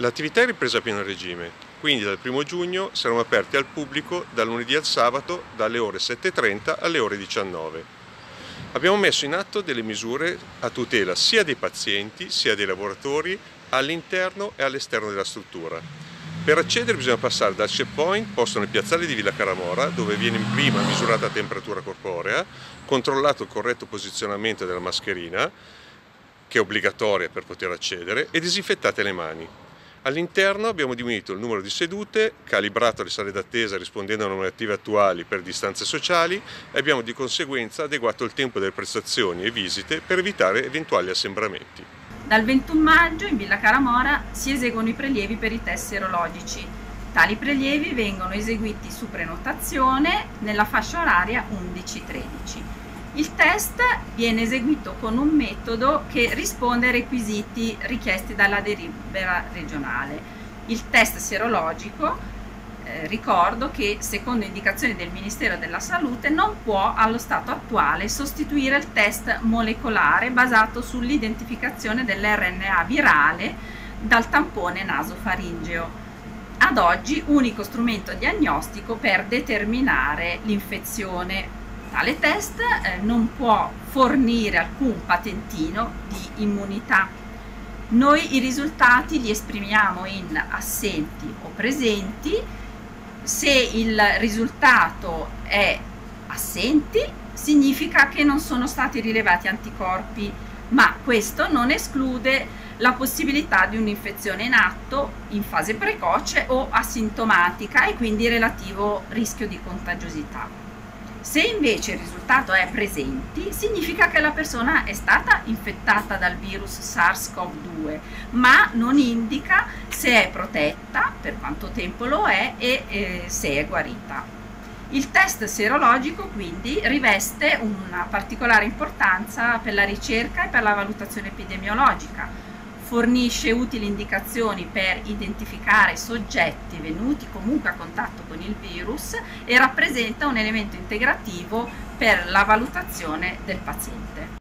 L'attività è ripresa a pieno regime, quindi dal 1° giugno saremo aperti al pubblico dal lunedì al sabato dalle ore 7:30 alle ore 19. Abbiamo messo in atto delle misure a tutela sia dei pazienti sia dei lavoratori all'interno e all'esterno della struttura. Per accedere bisogna passare dal checkpoint posto nel piazzale di Villa Caramora, dove viene prima misurata la temperatura corporea, controllato il corretto posizionamento della mascherina, che è obbligatoria per poter accedere, e disinfettate le mani. All'interno abbiamo diminuito il numero di sedute, calibrato le sale d'attesa rispondendo alle normative attuali per distanze sociali e abbiamo di conseguenza adeguato il tempo delle prestazioni e visite per evitare eventuali assembramenti. Dal 21 maggio in Villa Caramora si eseguono i prelievi per i test serologici. Tali prelievi vengono eseguiti su prenotazione nella fascia oraria 11-13. Il test viene eseguito con un metodo che risponde ai requisiti richiesti dalla delibera regionale. Il test serologico, ricordo che secondo indicazioni del Ministero della Salute non può allo stato attuale sostituire il test molecolare basato sull'identificazione dell'RNA virale dal tampone nasofaringeo. Ad oggi unico strumento diagnostico per determinare l'infezione. Tale test non può fornire alcun patentino di immunità. Noi i risultati li esprimiamo in assenti o presenti. Se il risultato è assenti, significa che non sono stati rilevati anticorpi, ma questo non esclude la possibilità di un'infezione in atto, in fase precoce o asintomatica e quindi relativo rischio di contagiosità. Se invece il risultato è presenti, significa che la persona è stata infettata dal virus SARS-CoV-2, ma non indica se è protetta, per quanto tempo lo è e se è guarita. Il test serologico quindi riveste una particolare importanza per la ricerca e per la valutazione epidemiologica. Fornisce utili indicazioni per identificare soggetti venuti comunque a contatto con il virus e rappresenta un elemento integrativo per la valutazione del paziente.